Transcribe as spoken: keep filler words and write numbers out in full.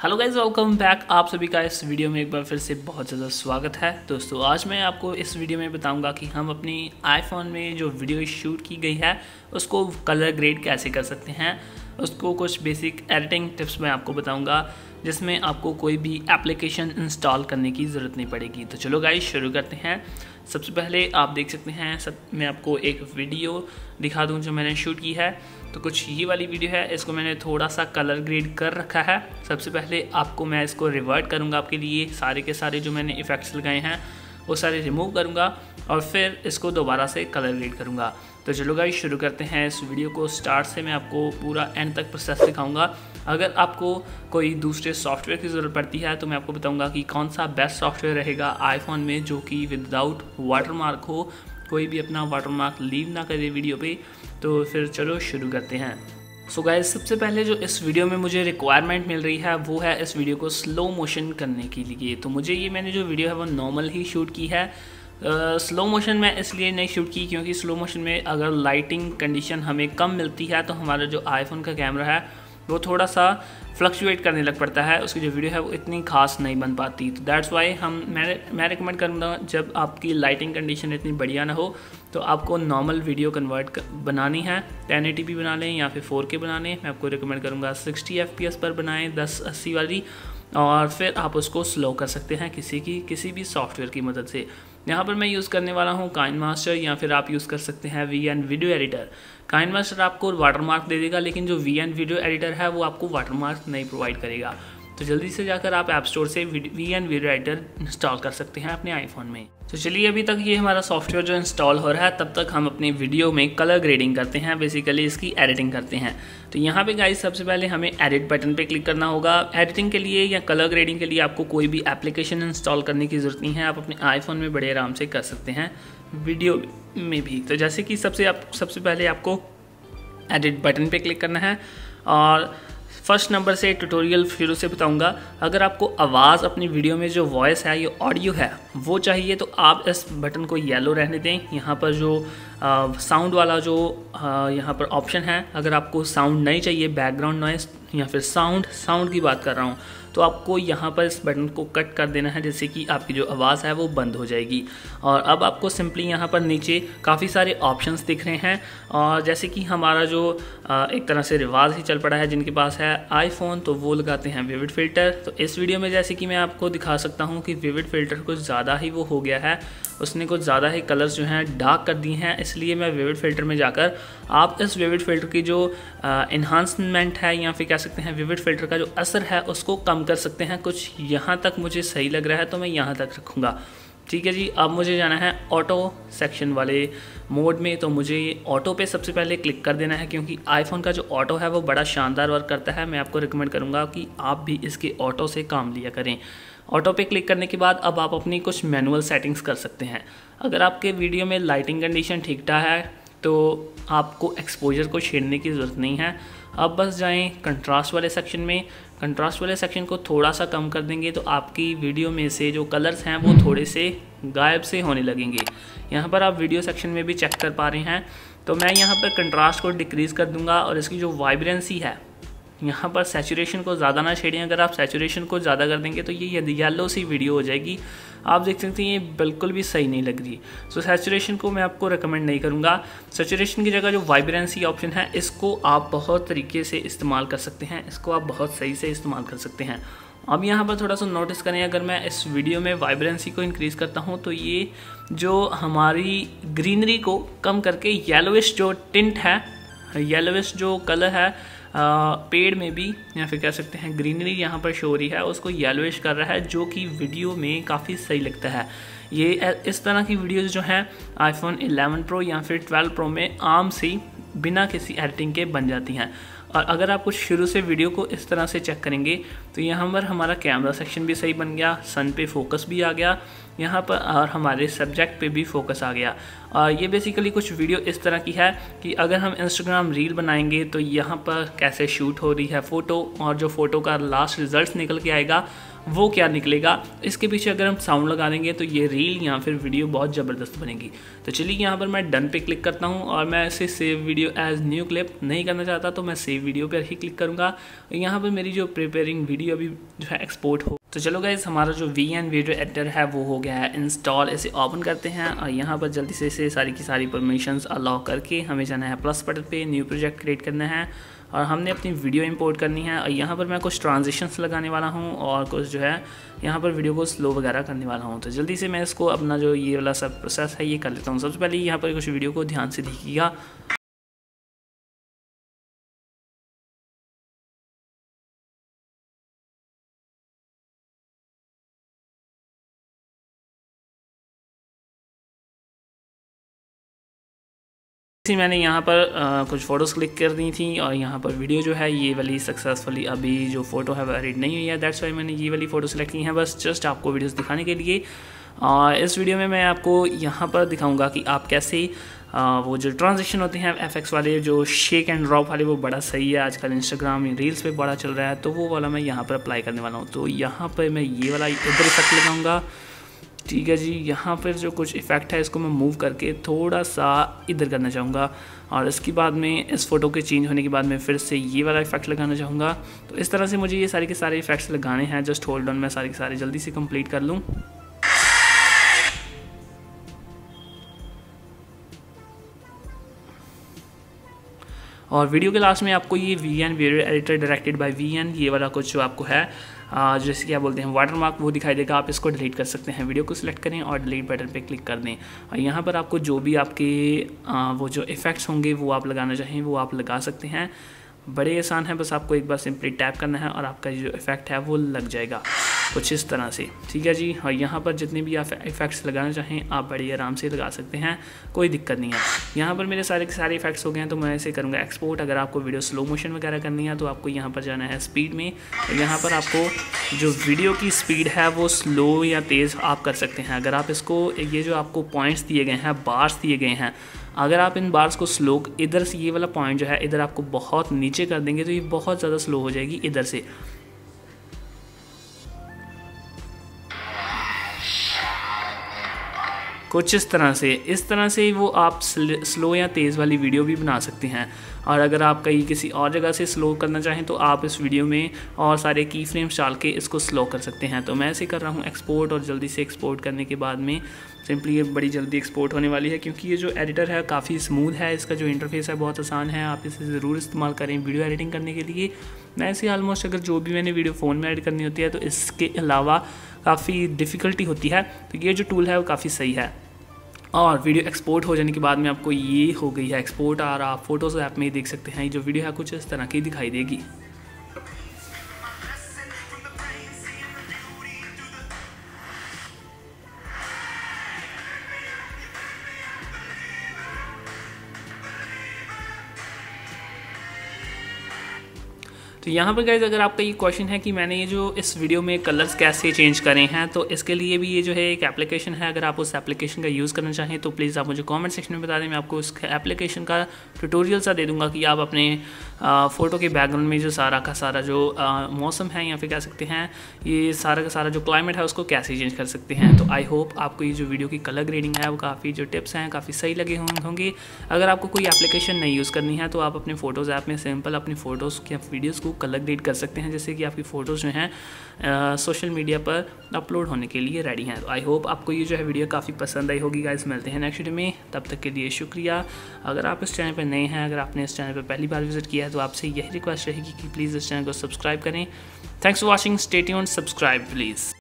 Hello guys, welcome back. आप सभी का इस वीडियो में एक बार फिर से बहुत ज़्यादा स्वागत है। दोस्तों आज मैं आपको इस वीडियो में बताऊंगा कि हम अपनी आईफोन में जो वीडियो शूट की गई है उसको कलर ग्रेड कैसे कर सकते हैं। उसको कुछ बेसिक एडिटिंग टिप्स मैं आपको बताऊंगा जिसमें आपको कोई भी एप्लीकेशन इंस्टॉल करने की ज़रूरत नहीं पड़ेगी। तो चलो गाइज शुरू करते हैं। सबसे पहले आप देख सकते हैं, सब मैं आपको एक वीडियो दिखा दूं जो मैंने शूट की है। तो कुछ ये वाली वीडियो है, इसको मैंने थोड़ा सा कलर ग्रेड कर रखा है। सबसे पहले आपको मैं इसको रिवर्ट करूंगा, आपके लिए सारे के सारे जो मैंने इफ़ेक्ट्स लगाए हैं वो सारे रिमूव करूंगा और फिर इसको दोबारा से कलर ग्रेड करूंगा। तो चलो गाइस शुरू करते हैं इस वीडियो को। स्टार्ट से मैं आपको पूरा एंड तक प्रोसेस दिखाऊंगा। अगर आपको कोई दूसरे सॉफ्टवेयर की ज़रूरत पड़ती है तो मैं आपको बताऊंगा कि कौन सा बेस्ट सॉफ्टवेयर रहेगा आईफोन में जो कि विदाउट वाटरमार्क हो, कोई भी अपना वाटरमार्क लीव ना करे वीडियो पे। तो फिर चलो शुरू करते हैं। सो so गाइस, सबसे पहले जो इस वीडियो में मुझे रिक्वायरमेंट मिल रही है वो है इस वीडियो को स्लो मोशन करने के लिए। तो मुझे ये मैंने जो वीडियो है वो नॉर्मल ही शूट की है। स्लो uh, मोशन में इसलिए नहीं शूट की क्योंकि स्लो मोशन में अगर लाइटिंग कंडीशन हमें कम मिलती है तो हमारा जो आईफोन का कैमरा है वो थोड़ा सा फ्लक्चुएट करने लग पड़ता है, उसकी जो वीडियो है वो इतनी खास नहीं बन पाती। तो दैट्स वाई हम मैं मैं रिकमेंड करूँगा जब आपकी लाइटिंग कंडीशन इतनी बढ़िया ना हो तो आपको नॉर्मल वीडियो कन्वर्ट बनानी है, टेन एटी पी बना लें या फिर फोर के बना लें। मैं आपको रिकमेंड करूँगा सिक्सटी एफ पी एस पर बनाएं, टेन एटी वाली, और फिर आप उसको स्लो कर सकते हैं किसी की किसी भी सॉफ्टवेयर की मदद से। यहाँ पर मैं यूज़ करने वाला हूँ काइनमास्टर, या फिर आप यूज़ कर सकते हैं V N video editor. KineMaster आपको वाटरमार्क दे देगा लेकिन जो वी एन वीडियो एडिटर है वो आपको वाटरमार्क नहीं प्रोवाइड करेगा। तो जल्दी से जाकर आप ऐप स्टोर से V N video editor install कर सकते हैं अपने आईफोन में। तो चलिए, अभी तक ये हमारा सॉफ्टवेयर जो इंस्टॉल हो रहा है तब तक हम अपनी वीडियो में कलर ग्रेडिंग करते हैं, बेसिकली इसकी एडिटिंग करते हैं। तो यहाँ पे गाइस सबसे पहले हमें एडिट बटन पे क्लिक करना होगा। एडिटिंग के लिए या कलर ग्रेडिंग के लिए आपको कोई भी एप्लीकेशन इंस्टॉल करने की ज़रूरत नहीं है, आप अपने आईफोन में बड़े आराम से कर सकते हैं वीडियो में भी। तो जैसे कि सबसे आप सबसे पहले आपको एडिट बटन पे क्लिक करना है और फर्स्ट नंबर से ट्यूटोरियल शुरू से बताऊंगा। अगर आपको आवाज़ अपनी वीडियो में जो वॉइस है, ये ऑडियो है, वो चाहिए तो आप इस बटन को येलो रहने दें। यहाँ पर जो साउंड वाला जो आ, यहाँ पर ऑप्शन है, अगर आपको साउंड नहीं चाहिए, बैकग्राउंड नॉइस या फिर साउंड साउंड की बात कर रहा हूँ, तो आपको यहाँ पर इस बटन को कट कर देना है, जैसे कि आपकी जो आवाज़ है वो बंद हो जाएगी। और अब आपको सिंपली यहाँ पर नीचे काफ़ी सारे ऑप्शंस दिख रहे हैं, और जैसे कि हमारा जो एक तरह से रिवाज ही चल पड़ा है जिनके पास है आईफोन, तो वो लगाते हैं विविड फ़िल्टर। तो इस वीडियो में जैसे कि मैं आपको दिखा सकता हूँ कि विविड फ़िल्टर कुछ ज़्यादा ही वो हो गया है, उसने कुछ ज़्यादा ही कलर्स जो हैं डार्क कर दिए हैं। इसलिए मैं विविड फ़िल्टर में जाकर आप इस विविड फ़िल्टर की जो इन्हांसमेंट है या फिर कह सकते हैं विविड फ़िल्टर का जो असर है उसको कम कर सकते हैं। कुछ यहाँ तक मुझे सही लग रहा है तो मैं यहाँ तक रखूँगा। ठीक है जी, अब मुझे जाना है ऑटो सेक्शन वाले मोड में। तो मुझे ऑटो पे सबसे पहले क्लिक कर देना है क्योंकि आईफोन का जो ऑटो है वो बड़ा शानदार वर्क करता है। मैं आपको रिकमेंड करूँगा कि आप भी इसके ऑटो से काम लिया करें। ऑटो पे क्लिक करने के बाद अब आप अपनी कुछ मैनुअल सेटिंग्स कर सकते हैं। अगर आपके वीडियो में लाइटिंग कंडीशन ठीक ठाक है तो आपको एक्सपोजर को छेड़ने की ज़रूरत नहीं है। अब बस जाएं कंट्रास्ट वाले सेक्शन में। कंट्रास्ट वाले सेक्शन को थोड़ा सा कम कर देंगे तो आपकी वीडियो में से जो कलर्स हैं वो थोड़े से गायब से होने लगेंगे। यहाँ पर आप वीडियो सेक्शन में भी चेक कर पा रहे हैं। तो मैं यहाँ पर कंट्रास्ट को डिक्रीज़ कर दूँगा और इसकी जो वाइब्रेंसी है, यहाँ पर सैचुरेशन को ज़्यादा ना छेड़ें। अगर आप सैचुरेशन को ज़्यादा कर देंगे तो ये येलो सी वीडियो हो जाएगी। आप देख सकते हैं ये बिल्कुल भी सही नहीं लग रही। सो सैचुरेशन को मैं आपको रिकमेंड नहीं करूँगा। सैचुरेशन की जगह जो वाइब्रेंसी ऑप्शन है इसको आप बहुत तरीके से इस्तेमाल कर सकते हैं, इसको आप बहुत सही से इस्तेमाल कर सकते हैं। अब यहाँ पर थोड़ा सा नोटिस करें, अगर मैं इस वीडियो में वाइब्रेंसी को इंक्रीज़ करता हूँ तो ये जो हमारी ग्रीनरी को कम करके येलोइश जो टिंट है, येलोइश जो कलर है आ, पेड़ में भी या फिर कह सकते हैं ग्रीनरी यहाँ पर शो हो रही है, उसको येलोइश कर रहा है, जो कि वीडियो में काफ़ी सही लगता है। ये इस तरह की वीडियोस जो हैं आईफोन इलेवन प्रो या फिर ट्वेल्व प्रो में आम सी बिना किसी एडिटिंग के बन जाती हैं। और अगर आप कुछ शुरू से वीडियो को इस तरह से चेक करेंगे तो यहाँ पर हमारा कैमरा सेक्शन भी सही बन गया, सन पे फोकस भी आ गया, यहाँ पर और हमारे सब्जेक्ट पे भी फोकस आ गया। और ये बेसिकली कुछ वीडियो इस तरह की है कि अगर हम इंस्टाग्राम रील बनाएंगे तो यहाँ पर कैसे शूट हो रही है फ़ोटो, और जो फ़ोटो का लास्ट रिज़ल्ट निकल के आएगा वो क्या निकलेगा, इसके पीछे अगर हम साउंड लगा देंगे तो ये रील या फिर वीडियो बहुत ज़बरदस्त बनेगी। तो चलिए यहाँ पर मैं डन पे क्लिक करता हूँ, और मैं इसे save video as new clip नहीं करना चाहता तो मैं सेव वीडियो पर ही क्लिक करूँगा। यहाँ पर मेरी जो प्रिपेयरिंग वीडियो अभी जो है एक्सपोर्ट हो। तो चलो गाइस, हमारा जो वी एन वीडियो एडिटर है वो हो गया है इंस्टॉल। इसे ओपन करते हैं और यहाँ पर जल्दी से इसे सारी की सारी परमिशंस अलाउ करके हमें जाना है प्लस बटन पे, न्यू प्रोजेक्ट क्रिएट करना है और हमने अपनी वीडियो इंपोर्ट करनी है। और यहाँ पर मैं कुछ ट्रांजिशंस लगाने वाला हूँ और कुछ जो है यहाँ पर वीडियो को स्लो वगैरह करने वाला हूँ। तो जल्दी से मैं इसको अपना जो ये वाला सब प्रोसेस है ये कर लेता हूँ। सबसे पहले यहाँ पर कुछ वीडियो को ध्यान से देखिएगा। इसी मैंने यहाँ पर आ, कुछ फ़ोटोज़ क्लिक कर दी थी और यहाँ पर वीडियो जो है ये वाली सक्सेसफुली अभी जो फ़ोटो है वो एडिट नहीं हुई है। दैट्स वाई मैंने ये वाली फ़ोटो सेलेक्ट की है बस जस्ट आपको वीडियोस दिखाने के लिए। और इस वीडियो में मैं आपको यहाँ पर दिखाऊंगा कि आप कैसे आ, वो जो ट्रांजिशन होते हैं एफ एक्स वाले, जो शेक एंड ड्रॉप वाले, वो बड़ा सही है आजकल इंस्टाग्राम रील्स पे बड़ा चल रहा है, तो वो वाला मैं यहाँ पर अप्लाई करने वाला हूँ। तो यहाँ पर मैं ये वाला इधर इफेक्ट लगाऊँगा, ठीक है जी। यहाँ पर जो कुछ इफ़ेक्ट है इसको मैं मूव करके थोड़ा सा इधर करना चाहूँगा और इसके बाद में इस फ़ोटो के चेंज होने के बाद में फिर से ये वाला इफ़ेक्ट लगाना चाहूँगा। तो इस तरह से मुझे ये सारे के सारे इफ़ेक्ट्स लगाने हैं। जस्ट होल्ड ऑन, मैं सारे के सारे जल्दी से कंप्लीट कर लूँ। और वीडियो के लास्ट में आपको ये V N video editor directed by V N ये वाला कुछ जो आपको है जैसे क्या बोलते हैं वाटर मार्क वो दिखाई देगा। आप इसको डिलीट कर सकते हैं। वीडियो को सिलेक्ट करें और डिलीट बटन पे क्लिक कर दें और यहाँ पर आपको जो भी आपके आ, वो जो इफ़ेक्ट्स होंगे वो आप लगाना चाहें वो आप लगा सकते हैं। बड़े आसान है, बस आपको एक बार सिंपली टैप करना है और आपका जो इफ़ेक्ट है वो लग जाएगा कुछ इस तरह से, ठीक है जी। और यहाँ पर जितने भी आप इफ़ेक्ट्स लगाना चाहें आप बड़ी आराम से लगा सकते हैं, कोई दिक्कत नहीं है। यहाँ पर मेरे सारे के सारे इफ़ेक्ट्स हो गए हैं तो मैं ऐसे करूँगा एक्सपोर्ट। अगर आपको वीडियो स्लो मोशन वगैरह करनी है तो आपको यहाँ पर जाना है स्पीड में। यहाँ पर आपको जो वीडियो की स्पीड है वो स्लो या तेज़ आप कर सकते हैं। अगर आप इसको ये जो आपको पॉइंट्स दिए गए हैं, बार्स दिए गए हैं, अगर आप इन बार्स को स्लो इधर से ये वाला पॉइंट जो है इधर आपको बहुत नीचे कर देंगे तो ये बहुत ज़्यादा स्लो हो जाएगी इधर से। कुछ इस तरह से इस तरह से वो आप स्लो या तेज़ वाली वीडियो भी बना सकते हैं। और अगर आप कहीं किसी और जगह से स्लो करना चाहें तो आप इस वीडियो में और सारे की फ्रेम्स डाल के इसको स्लो कर सकते हैं। तो मैं ऐसे कर रहा हूँ एक्सपोर्ट, और जल्दी से एक्सपोर्ट करने के बाद में सिंपली ये बड़ी जल्दी एक्सपोर्ट होने वाली है क्योंकि ये जो एडिटर है काफ़ी स्मूथ है। इसका जो इंटरफेस है बहुत आसान है, आप इसे ज़रूर इस्तेमाल करें वीडियो एडिटिंग करने के लिए। मैं ऐसे ऑलमोस्ट अगर जो भी मैंने वीडियो फ़ोन में एडिट करनी होती है तो इसके अलावा काफ़ी डिफ़िकल्टी होती है, तो ये जो टूल है वो काफ़ी सही है। और वीडियो एक्सपोर्ट हो जाने के बाद में आपको ये हो गई है एक्सपोर्ट, और आप फोटोज़ ऐप में देख सकते हैं ये जो वीडियो है कुछ इस तरह की दिखाई देगी। तो यहाँ पर गाइज अगर आपका ये क्वेश्चन है कि मैंने ये जो इस वीडियो में कलर्स कैसे चेंज करें हैं, तो इसके लिए भी ये जो है एक एप्लीकेशन है। अगर आप उस एप्लीकेशन का यूज़ करना चाहें तो प्लीज़ आप मुझे कमेंट सेक्शन में बता दें। मैं आपको उस एप्लीकेशन का ट्यूटोरियल सा दे दूँगा कि आप अपने फ़ोटो के बैकग्राउंड में जो सारा का सारा जो मौसम है या फिर कह सकते हैं ये सारा का सारा जो क्लाइमेट है उसको कैसे चेंज कर सकते हैं। तो आई होप आपको ये जो वीडियो की कलर ग्रेडिंग है वो काफ़ी जो टिप्स हैं काफ़ी सही लगे होंगे। अगर आपको कोई एप्लीकेशन नहीं यूज़ करनी है तो आप अपने फ़ोटोज़ ऐप में सिंपल अपनी फ़ोटोज़ या वीडियोज़ को कलर ग्रेड कर सकते हैं, जैसे कि आपकी फ़ोटोज़ जो हैं सोशल मीडिया पर अपलोड होने के लिए रेडी हैं। तो आई होप आपको ये जो है वीडियो काफ़ी पसंद आई होगी गाइस। मिलते हैं नेक्स्ट वीडियो में, तब तक के लिए शुक्रिया। अगर आप इस चैनल पर नए हैं, अगर आपने इस चैनल पर पहली बार विजिट किया है तो आपसे यही रिक्वेस्ट रहेगी कि प्लीज़ इस चैनल को सब्सक्राइब करें। Thanks for watching, stay tuned, subscribe please.